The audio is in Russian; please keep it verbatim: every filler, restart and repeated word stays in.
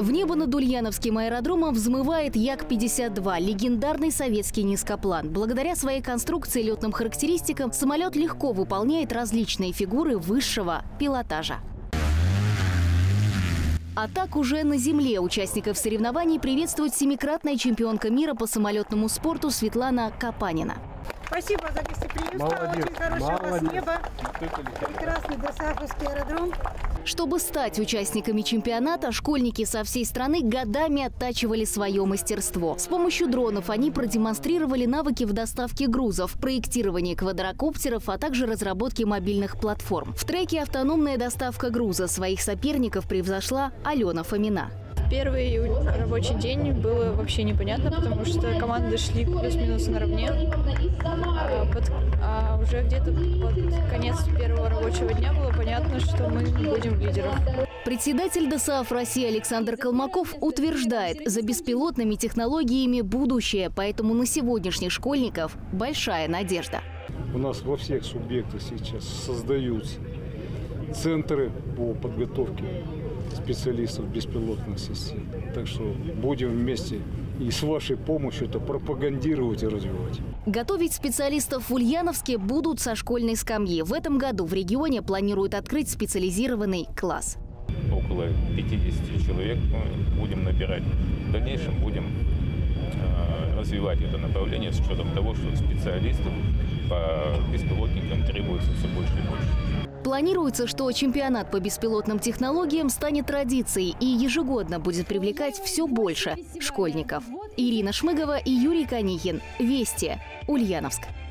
В небо над Ульяновским аэродромом взмывает Як пятьдесят два – легендарный советский низкоплан. Благодаря своей конструкции и летным характеристикам самолет легко выполняет различные фигуры высшего пилотажа. А так уже на земле участников соревнований приветствует семикратная чемпионка мира по самолетному спорту Светлана Капанина. Спасибо за гостеприимство. Молодец, Очень хорошее у вас небо. Прекрасный Досаафовский аэродром. Чтобы стать участниками чемпионата, школьники со всей страны годами оттачивали свое мастерство. С помощью дронов они продемонстрировали навыки в доставке грузов, проектировании квадрокоптеров, а также разработке мобильных платформ. В треке «Автономная доставка груза» своих соперников превзошла Алена Фомина. Первый рабочий день было вообще непонятно, потому что команды шли плюс-минус наравне. А, под, а уже где-то под конец первого рабочего дня было понятно, что мы будем лидером. Председатель ДОСААФ России Александр Колмаков утверждает, за беспилотными технологиями будущее, поэтому на сегодняшних школьников большая надежда. У нас во всех субъектах сейчас создаются центры по подготовке специалистов беспилотных систем. Так что будем вместе и с вашей помощью это пропагандировать и развивать. Готовить специалистов в Ульяновске будут со школьной скамьи. В этом году в регионе планируют открыть специализированный класс. Около пятидесяти человек мы будем набирать. В дальнейшем будем э, развивать это направление с учетом того, что специалистов по беспилотникам требуется все больше и больше. Планируется, что чемпионат по беспилотным технологиям станет традицией и ежегодно будет привлекать все больше школьников. Ирина Шмыгова и Юрий Конихин. Вести. Ульяновск.